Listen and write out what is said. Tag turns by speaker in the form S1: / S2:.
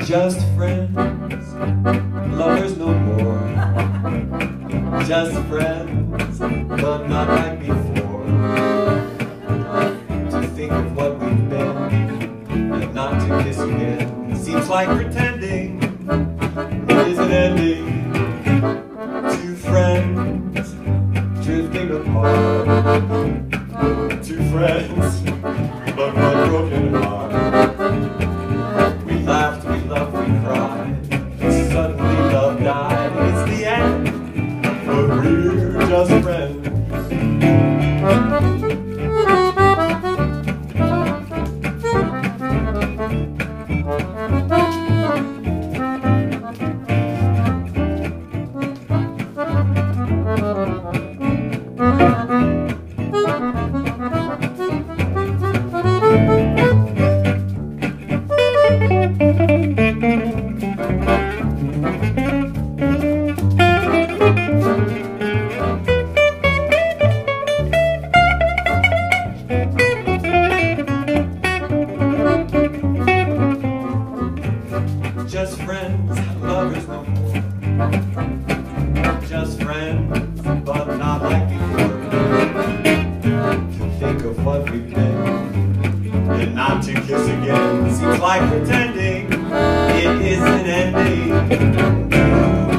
S1: Just friends, lovers no more. Just friends, but not like before. To think of what we've been, and not to kiss again, seems like pretending it isn't ending. Two friends drifting apart. Two friends, but one broken heart. We laughed, we loved, we cried. Suddenly love died. It's the end, but we're just friends. Just friends, lovers no more. Just friends, but not like before. To think of what we've been, and not to kiss again, seems like pretending it isn't ending.